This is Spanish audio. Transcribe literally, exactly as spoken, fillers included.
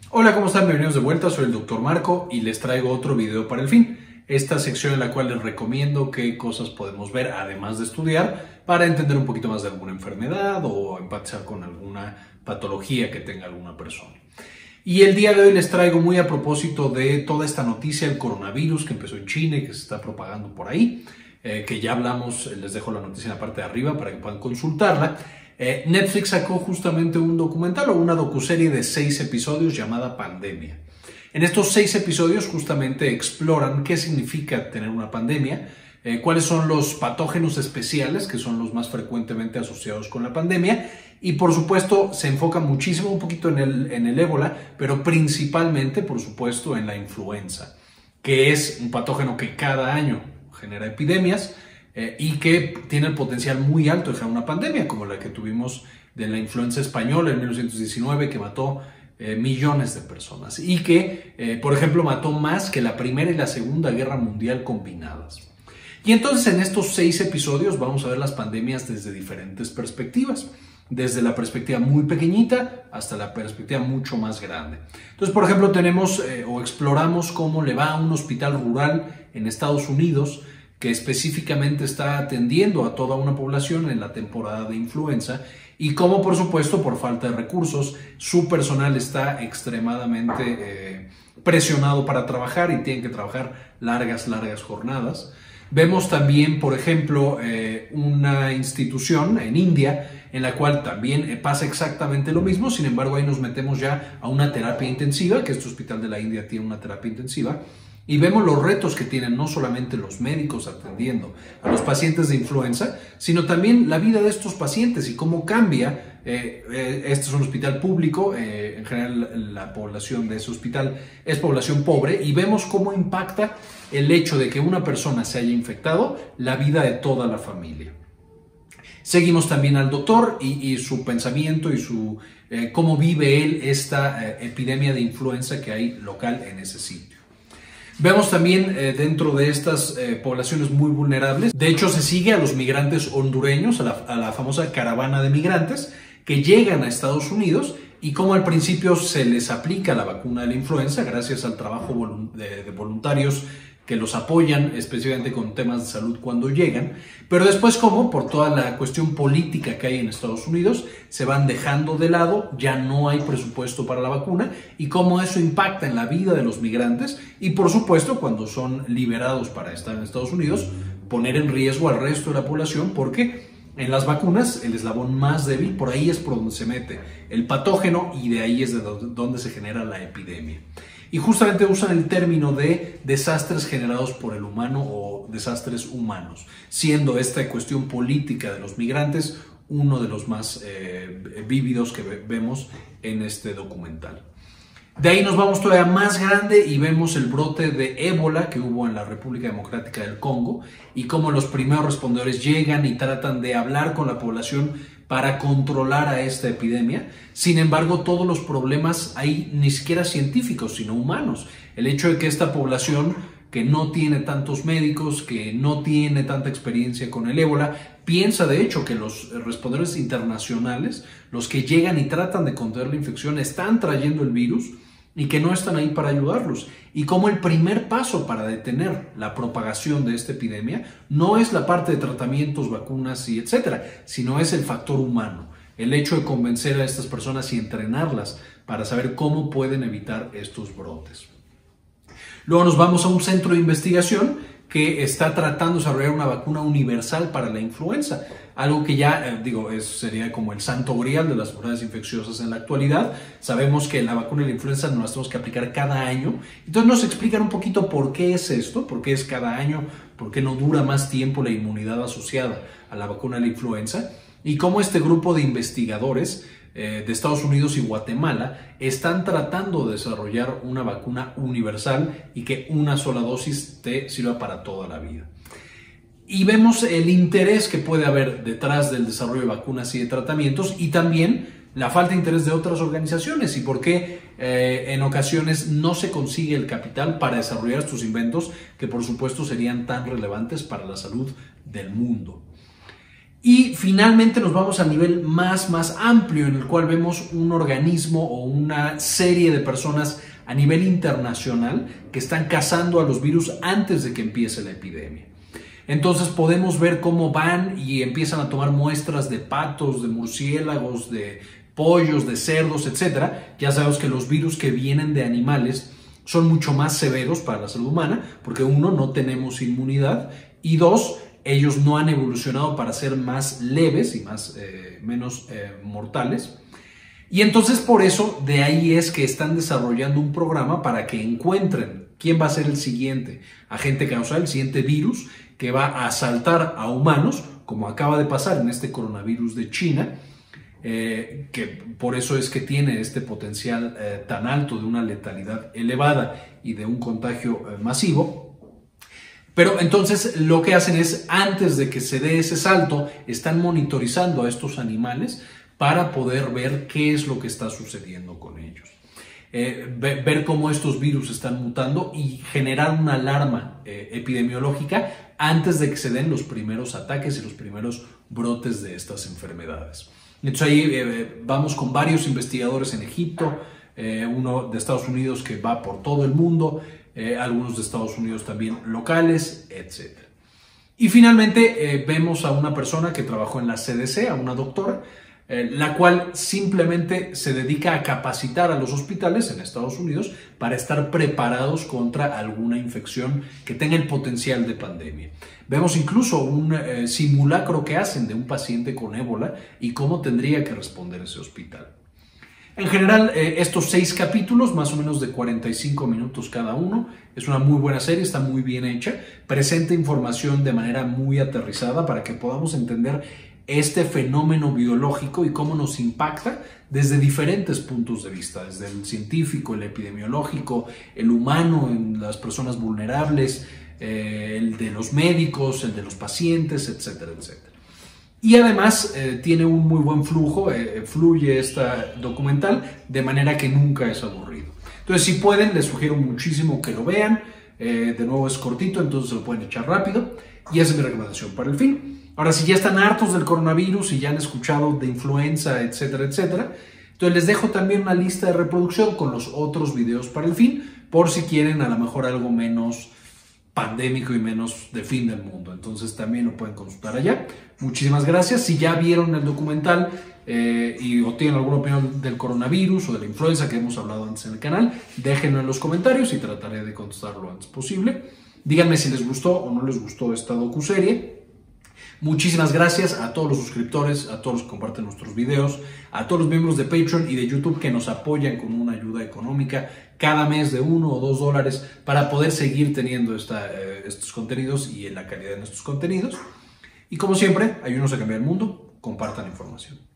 Hola, ¿cómo están? Bienvenidos de vuelta, soy el doctor Marco y les traigo otro video para el fin. Esta sección en la cual les recomiendo qué cosas podemos ver además de estudiar para entender un poquito más de alguna enfermedad o empatizar con alguna patología que tenga alguna persona. Y el día de hoy les traigo muy a propósito de toda esta noticia del coronavirus que empezó en China y que se está propagando por ahí, eh, que ya hablamos, les dejo la noticia en la parte de arriba para que puedan consultarla. Eh, Netflix sacó justamente un documental o una docuserie de seis episodios llamada Pandemia. En estos seis episodios justamente exploran qué significa tener una pandemia, eh, cuáles son los patógenos especiales que son los más frecuentemente asociados con la pandemia y por supuesto se enfoca muchísimo un poquito en el, en el ébola, pero principalmente por supuesto en la influenza, que es un patógeno que cada año genera epidemias. Eh, y que tiene el potencial muy alto de generar una pandemia como la que tuvimos de la influenza española en mil novecientos diecinueve, que mató eh, millones de personas y que, eh, por ejemplo, mató más que la Primera y la Segunda Guerra Mundial combinadas. Y entonces en estos seis episodios vamos a ver las pandemias desde diferentes perspectivas, desde la perspectiva muy pequeñita hasta la perspectiva mucho más grande. Entonces, por ejemplo, tenemos eh, o exploramos cómo le va a un hospital rural en Estados Unidos que específicamente está atendiendo a toda una población en la temporada de influenza y cómo, por supuesto, por falta de recursos, su personal está extremadamente eh, presionado para trabajar y tienen que trabajar largas, largas jornadas. Vemos también, por ejemplo, eh, una institución en India en la cual también pasa exactamente lo mismo, sin embargo, ahí nos metemos ya a una terapia intensiva, que este hospital de la India tiene una terapia intensiva, y vemos los retos que tienen no solamente los médicos atendiendo a los pacientes de influenza, sino también la vida de estos pacientes y cómo cambia. Eh, eh, este es un hospital público, eh, en general la población de ese hospital es población pobre y vemos cómo impacta el hecho de que una persona se haya infectado la vida de toda la familia. Seguimos también al doctor y, y su pensamiento y su, eh, cómo vive él esta eh, epidemia de influenza que hay local en ese sitio. Vemos también eh, dentro de estas eh, poblaciones muy vulnerables, de hecho se sigue a los migrantes hondureños, a la, a la famosa caravana de migrantes que llegan a Estados Unidos y cómo al principio se les aplica la vacuna de la influenza gracias al trabajo volu de, de voluntarios que los apoyan especialmente con temas de salud cuando llegan, pero después como por toda la cuestión política que hay en Estados Unidos se van dejando de lado, ya no hay presupuesto para la vacuna y cómo eso impacta en la vida de los migrantes y por supuesto cuando son liberados para estar en Estados Unidos poner en riesgo al resto de la población porque en las vacunas el eslabón más débil, por ahí es por donde se mete el patógeno y de ahí es de donde se genera la epidemia. Y justamente usan el término de desastres generados por el humano o desastres humanos, siendo esta cuestión política de los migrantes uno de los más eh, vívidos que vemos en este documental. De ahí nos vamos todavía más grande y vemos el brote de ébola que hubo en la República Democrática del Congo y cómo los primeros respondedores llegan y tratan de hablar con la población para controlar a esta epidemia. Sin embargo, todos los problemas hay ni siquiera científicos, sino humanos. El hecho de que esta población que no tiene tantos médicos, que no tiene tanta experiencia con el ébola, piensa de hecho que los respondedores internacionales, los que llegan y tratan de contener la infección, están trayendo el virus y que no están ahí para ayudarlos. Y como el primer paso para detener la propagación de esta epidemia no es la parte de tratamientos, vacunas y etcétera, sino es el factor humano, el hecho de convencer a estas personas y entrenarlas para saber cómo pueden evitar estos brotes. Luego nos vamos a un centro de investigación que está tratando de desarrollar una vacuna universal para la influenza, algo que ya, eh, digo, es, sería como el santo grial de las enfermedades infecciosas en la actualidad. Sabemos que la vacuna de la influenza nos la tenemos que aplicar cada año, entonces nos explican un poquito por qué es esto, por qué es cada año, por qué no dura más tiempo la inmunidad asociada a la vacuna de la influenza y cómo este grupo de investigadores de Estados Unidos y Guatemala están tratando de desarrollar una vacuna universal y que una sola dosis te sirva para toda la vida. Y vemos el interés que puede haber detrás del desarrollo de vacunas y de tratamientos y también la falta de interés de otras organizaciones y por qué eh, en ocasiones no se consigue el capital para desarrollar estos inventos que por supuesto serían tan relevantes para la salud del mundo. Y finalmente nos vamos al nivel más, más amplio, en el cual vemos un organismo o una serie de personas a nivel internacional que están cazando a los virus antes de que empiece la epidemia. Entonces podemos ver cómo van y empiezan a tomar muestras de patos, de murciélagos, de pollos, de cerdos, etcétera. Ya sabemos que los virus que vienen de animales son mucho más severos para la salud humana, porque uno, no tenemos inmunidad, y dos, ellos no han evolucionado para ser más leves y más, eh, menos eh, mortales. Y entonces por eso, de ahí es que están desarrollando un programa para que encuentren quién va a ser el siguiente agente causal, el siguiente virus que va a asaltar a humanos, como acaba de pasar en este coronavirus de China, eh, que por eso es que tiene este potencial eh, tan alto de una letalidad elevada y de un contagio eh, masivo. Pero entonces lo que hacen es, antes de que se dé ese salto, están monitorizando a estos animales para poder ver qué es lo que está sucediendo con ellos. Eh, ver cómo estos virus están mutando y generar una alarma eh, epidemiológica antes de que se den los primeros ataques y los primeros brotes de estas enfermedades. Entonces ahí eh, vamos con varios investigadores en Egipto, eh, uno de Estados Unidos que va por todo el mundo, eh, algunos de Estados Unidos también locales, etcétera. Y finalmente eh, vemos a una persona que trabajó en la C D C, a una doctora, eh, la cual simplemente se dedica a capacitar a los hospitales en Estados Unidos para estar preparados contra alguna infección que tenga el potencial de pandemia. Vemos incluso un eh, simulacro que hacen de un paciente con ébola y cómo tendría que responder ese hospital. En general, eh, estos seis capítulos, más o menos de cuarenta y cinco minutos cada uno, es una muy buena serie, está muy bien hecha, presenta información de manera muy aterrizada para que podamos entender este fenómeno biológico y cómo nos impacta desde diferentes puntos de vista, desde el científico, el epidemiológico, el humano en las personas vulnerables, eh, el de los médicos, el de los pacientes, etcétera, etcétera. Y además eh, tiene un muy buen flujo, eh, fluye esta documental de manera que nunca es aburrido. Entonces, si pueden, les sugiero muchísimo que lo vean. Eh, de nuevo es cortito, entonces se lo pueden echar rápido. Y esa es mi recomendación para el fin. Ahora, si ya están hartos del coronavirus y ya han escuchado de influenza, etcétera, etcétera, entonces les dejo también una lista de reproducción con los otros videos para el fin, por si quieren a lo mejor algo menos pandémico y menos de fin del mundo. Entonces también lo pueden consultar allá. Muchísimas gracias. Si ya vieron el documental eh, y o tienen alguna opinión del coronavirus o de la influenza que hemos hablado antes en el canal, déjenlo en los comentarios y trataré de contestar lo antes posible. Díganme si les gustó o no les gustó esta docuserie. Muchísimas gracias a todos los suscriptores, a todos los que comparten nuestros videos, a todos los miembros de Patreon y de YouTube que nos apoyan con una ayuda económica cada mes de uno o dos dólares para poder seguir teniendo esta, eh, estos contenidos y en la calidad de nuestros contenidos. Y como siempre, ayúdenos a cambiar el mundo, compartan información.